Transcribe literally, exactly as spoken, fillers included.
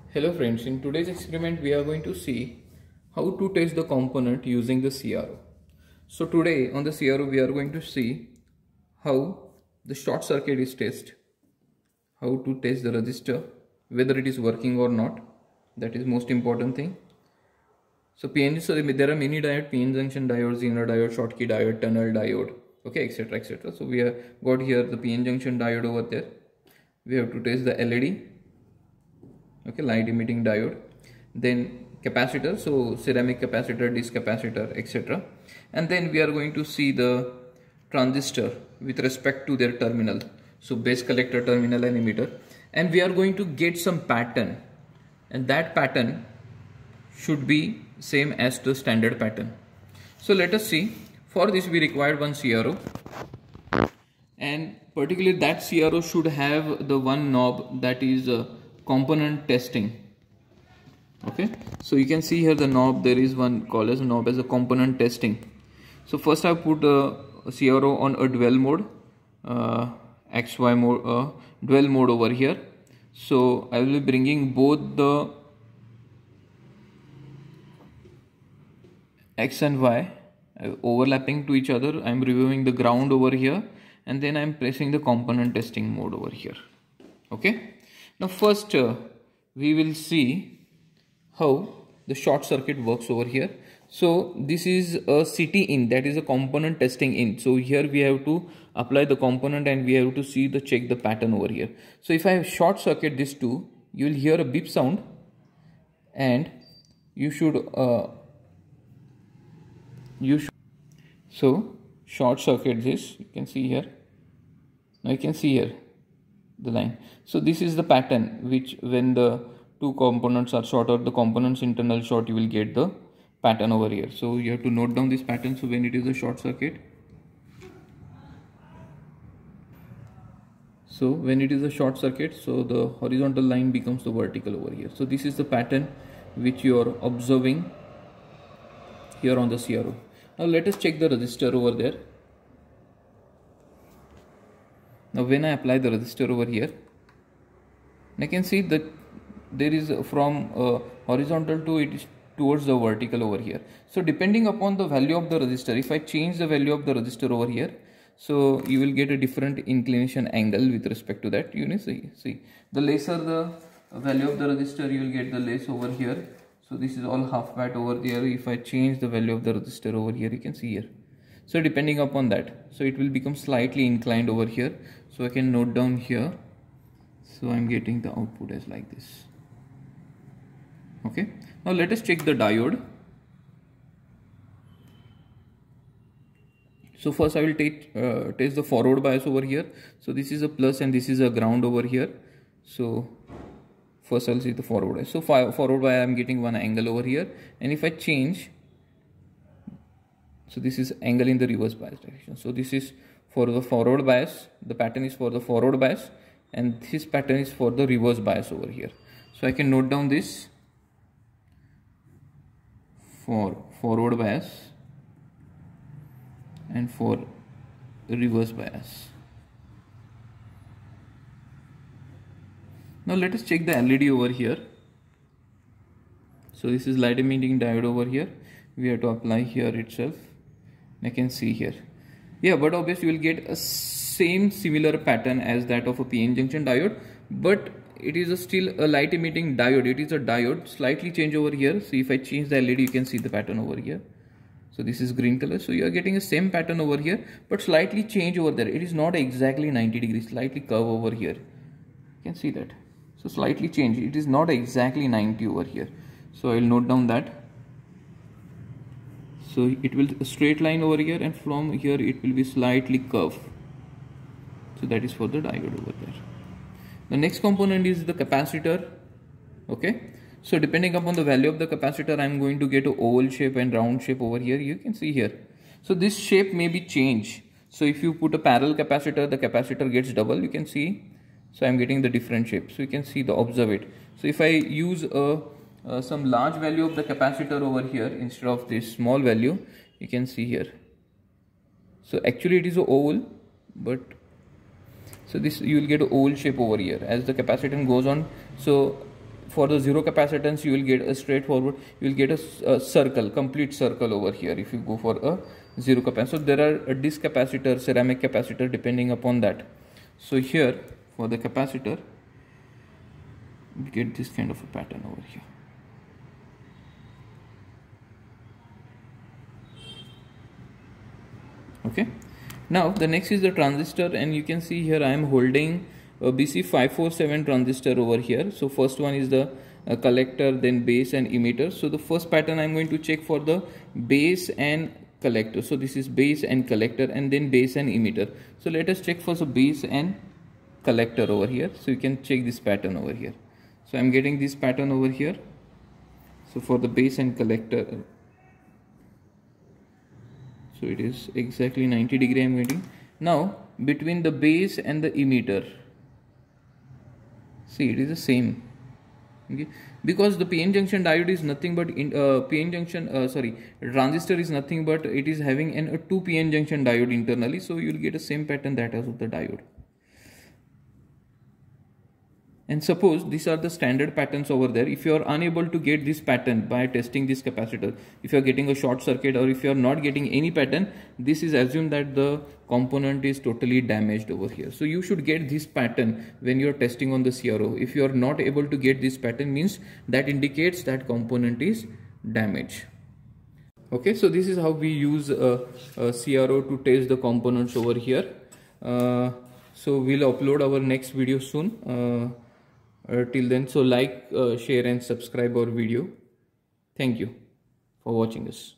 Hello friends, in today's experiment we are going to see how to test the component using the C R O. So today on the C R O we are going to see how the short circuit is tested, how to test the resistor, whether it is working or not. That is most important thing. So P N, so there are many diodes, P N junction diode, Zener diode, Schottky diode, tunnel diode, okay, etc, etc. So we have got here the P N junction diode over there. We have to test the L E D, okay, light emitting diode, then capacitor, so ceramic capacitor, disc capacitor, etc. And then we are going to see the transistor with respect to their terminal, so base collector, terminal and emitter, and we are going to get some pattern, and that pattern should be same as the standard pattern. So let us see. For this we required one C R O, and particularly that C R O should have the one knob that is uh, component testing. Okay, so you can see here the knob, there is one called as a knob as a component testing. So first I put a C R O on a dual mode, uh, X Y mode, uh, dual mode over here. So I will be bringing both the X and Y uh, overlapping to each other. I am reviewing the ground over here, and then I am pressing the component testing mode over here. Okay. Now first uh, we will see how the short circuit works over here. So this is a C T in, that is a component testing in. So here we have to apply the component and we have to see the check the pattern over here. So if I short circuit this two, you will hear a beep sound, and you should uh, you should so short circuit this, you can see here. Now you can see here the line. So this is the pattern which when the two components are short or the components internal short, you will get the pattern over here. So you have to note down this pattern. So when it is a short circuit, so when it is a short circuit, so the horizontal line becomes the vertical over here. So this is the pattern which you are observing here on the C R O. Now let us check the resistor over there. Now when I apply the resistor over here, I can see that there is from uh, horizontal to it is towards the vertical over here. So depending upon the value of the resistor, if I change the value of the resistor over here, so you will get a different inclination angle with respect to that. You know, see, see the lesser the value of the resistor, you will get the less over here. So this is all half watt over there. If I change the value of the resistor over here, you can see here. So depending upon that, so it will become slightly inclined over here. So I can note down here. So I'm getting the output as like this. Okay. Now let us check the diode. So first I will take uh, test the forward bias over here. So this is a plus and this is a ground over here. So first I'll see the forward bias. So forward bias I'm getting one angle over here, and if I change, so this is angle in the reverse bias direction. So this is for the forward bias, the pattern is for the forward bias, and this pattern is for the reverse bias over here. So I can note down this for forward bias and for reverse bias. Now let us check the L E D over here. So this is light emitting diode over here. We have to apply here itself. I can see here. Yeah, but obviously you will get a same similar pattern as that of a P N junction diode, but it is a still a light emitting diode. It is a diode, slightly change over here. So if I change the L E D, you can see the pattern over here. So this is green color. So you are getting a same pattern over here, but slightly change over there. It is not exactly ninety degrees, slightly curve over here. You can see that. So slightly change. It is not exactly ninety over here. So I will note down that. So it will a straight line over here, and from here it will be slightly curved. So that is for the diode over there. The next component is the capacitor. Okay. So depending upon the value of the capacitor, I am going to get a oval shape and round shape over here. You can see here. So this shape may be changed. So if you put a parallel capacitor, the capacitor gets double. You can see. So I am getting the different shape. So you can see the observe it. So if I use a uh, some large value of the capacitor over here instead of this small value, you can see here. So actually it is a oval, but so this you will get an oval shape over here as the capacitance goes on. So for the zero capacitance you will get a straightforward, you will get a, a circle, complete circle over here if you go for a zero capacitance. So there are a disc capacitor, ceramic capacitor, depending upon that. So here for the capacitor we get this kind of a pattern over here. Okay, now the next is the transistor, and you can see here I am holding a B C five forty-seven transistor over here. So first one is the uh, collector, then base and emitter. So the first pattern I am going to check for the base and collector. So this is base and collector, and then base and emitter. So let us check for the base and collector over here. So you can check this pattern over here. So I am getting this pattern over here. So for the base and collector, so it is exactly ninety degree I am getting. Now between the base and the emitter, see it is the same. Okay, because the P N junction diode is nothing but in uh, P N junction uh, sorry transistor is nothing but it is having an a two P N junction diode internally, so you will get the same pattern that as of the diode. And suppose these are the standard patterns over there. If you are unable to get this pattern by testing this capacitor, if you are getting a short circuit or if you are not getting any pattern, this is assumed that the component is totally damaged over here. So you should get this pattern when you are testing on the C R O. If you are not able to get this pattern, means that indicates that component is damaged. Okay, so this is how we use a, a C R O to test the components over here. Uh, so we'll upload our next video soon. Uh, Uh, till then, so like, uh, share and subscribe our video. Thank you for watching this.